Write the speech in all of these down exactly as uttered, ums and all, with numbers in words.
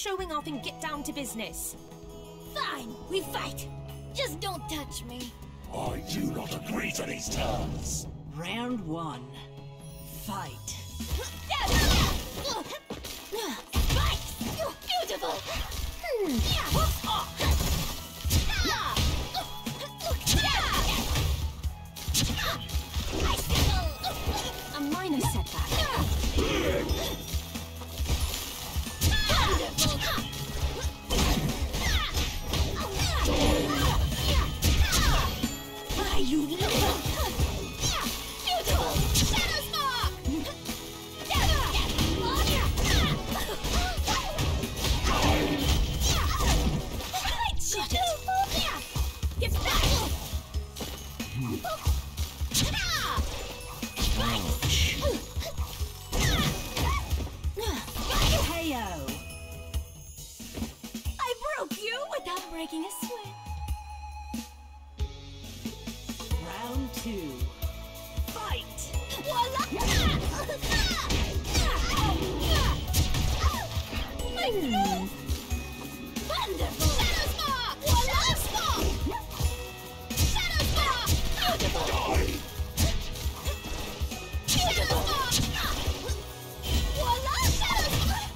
showing off and get down to business. Fine, we fight. Just don't touch me. I do not agree to these terms. Round one. Fight. Fight! Beautiful! A minor setback. Why, you little... Beautiful! Shadow Spark! Get back! K O. I broke you without breaking a sweat. Round two. Fight. Voila! My nose! Wonderful! Shadow Spark! Voila! Spark! Shadow Spark! Beautiful! Shadow Spark! Voila! Shadow Spark!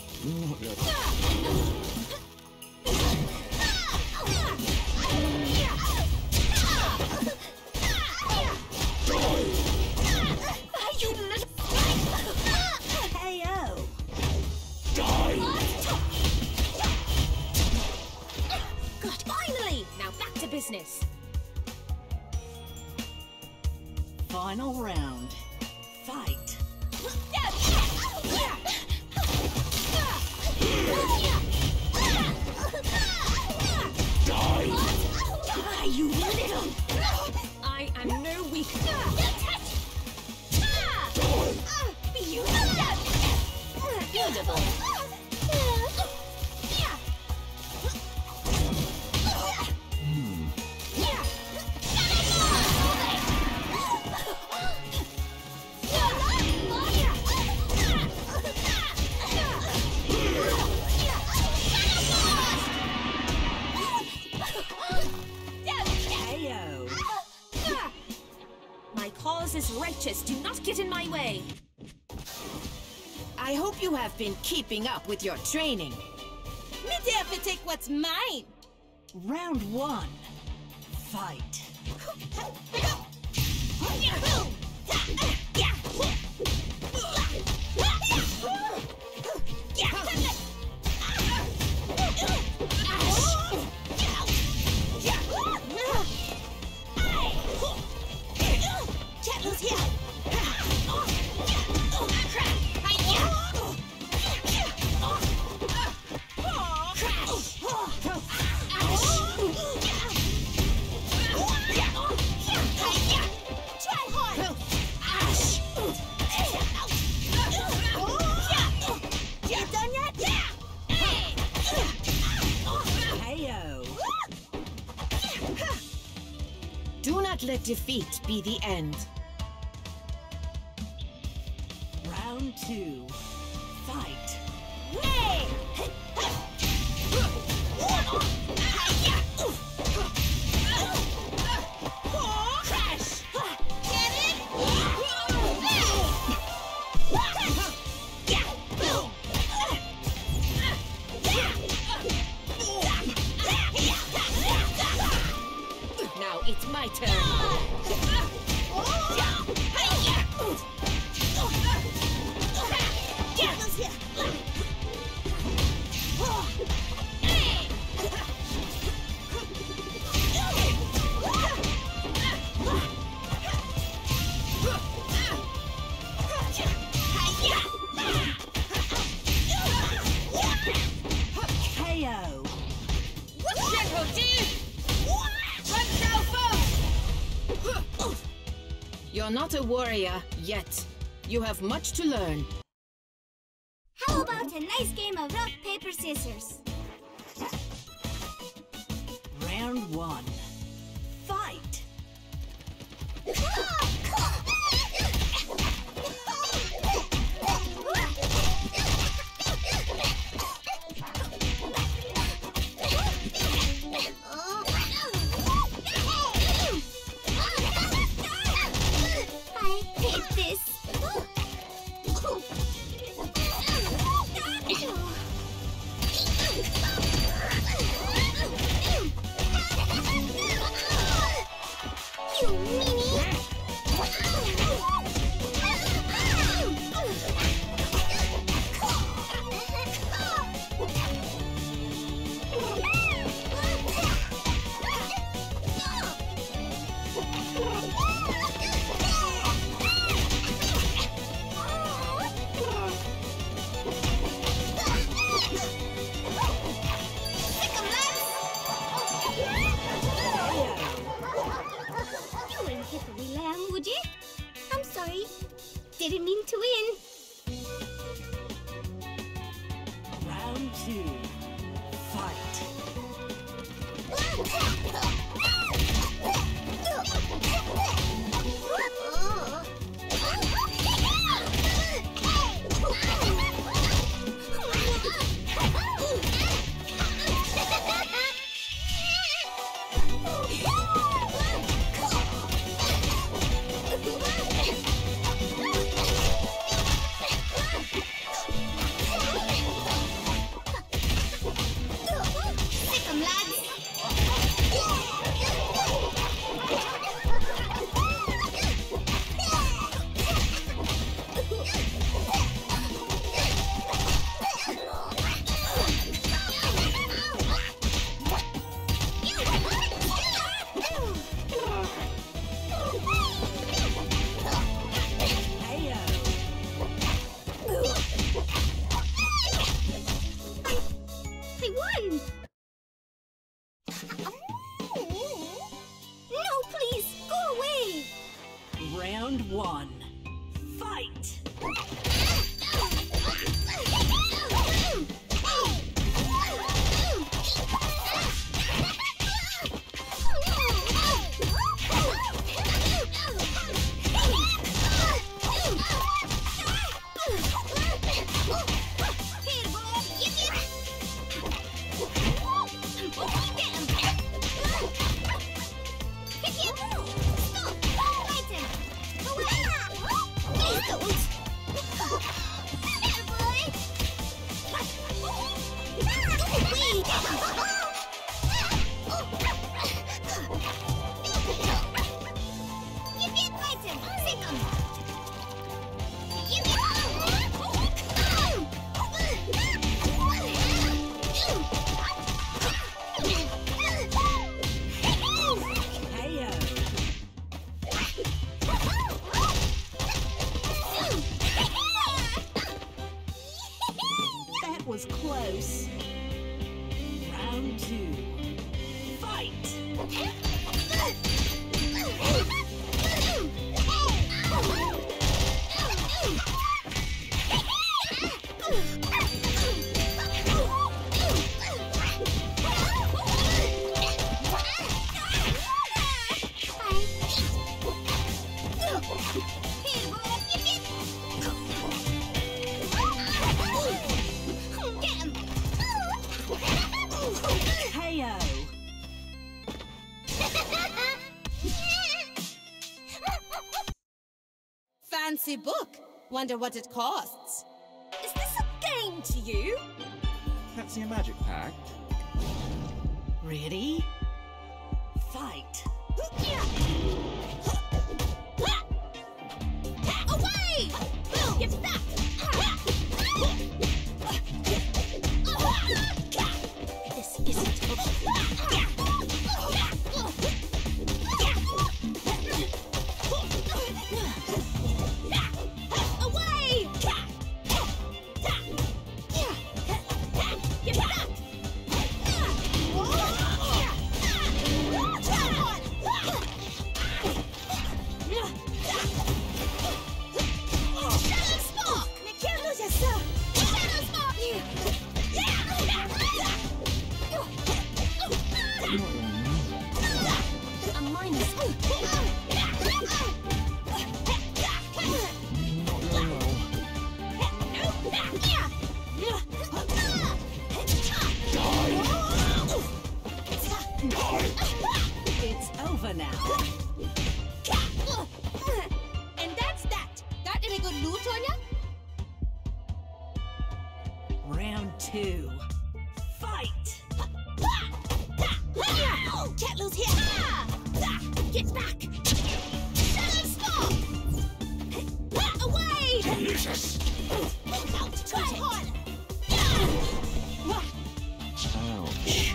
You little... K O. Good, finally! Now back to business. Final round. Fight. Die, you little... I am no weaker. Beautiful! K O. My cause is righteous. Do not get in my way. I hope you have been keeping up with your training. Me dare to take what's mine. Round one. Fight. Chatlo's here! Do not let defeat be the end. Round two. Fight. Now it's my turn. K O. You're not a warrior yet. You have much to learn. How about a nice game of rock, paper, scissors? Round one. Fight. two, fight. Round one. Fight! Was close. Round two. Fight! Fancy book. Wonder what it costs. Is this a game to you? Fancy a magic pack? Ready? Fight! Away! Give that! This isn't It's over now. And that's that. Got any good loot on ya? Round two. Fight! Can't lose here. Get back! Shadow Spark! Away! Delicious! Out! Try harder! Ouch.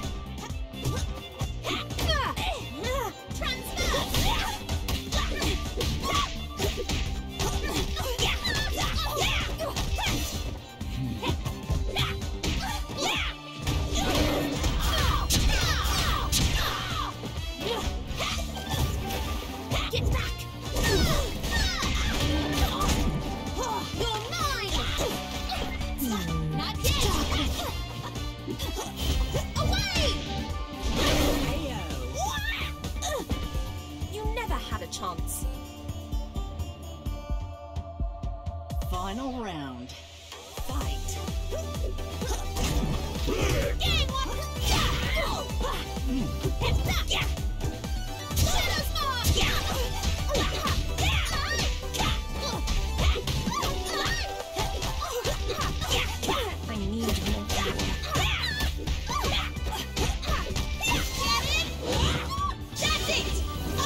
Get back! You're mine! Final round. Fight. Game one. Yeah. Shadow Smoke. I need more. That's it.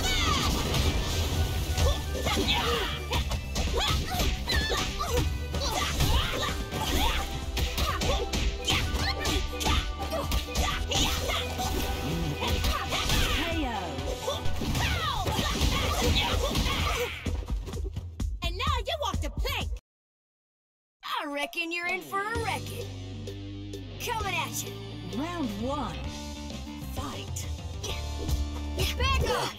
And now you walk the plank. I reckon you're in for a wrecking. Coming at you. Round one. Fight. Back off.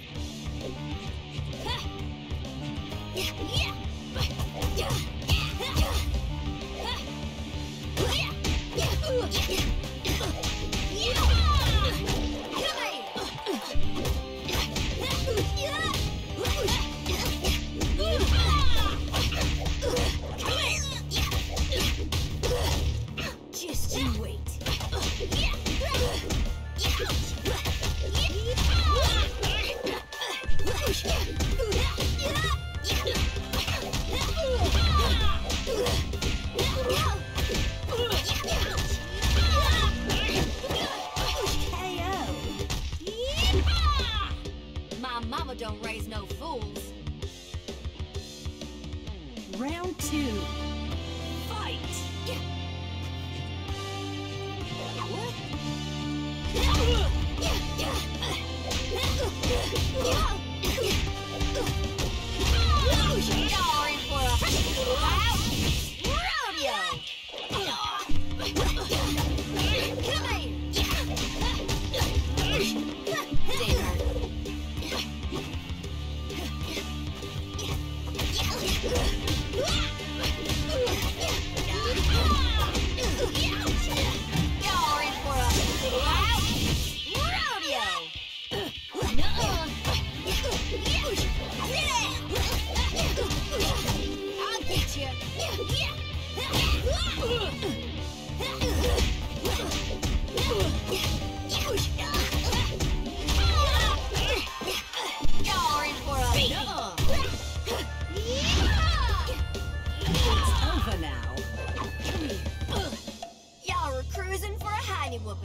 Just you wait. My mama don't raise no fools. Round two. Fight. Y'all in for a wild rodeo. Y'all in for a wild rodeo. I'll get you. Y'all in for a It's over now. Y'all were cruising for a hiney whooping.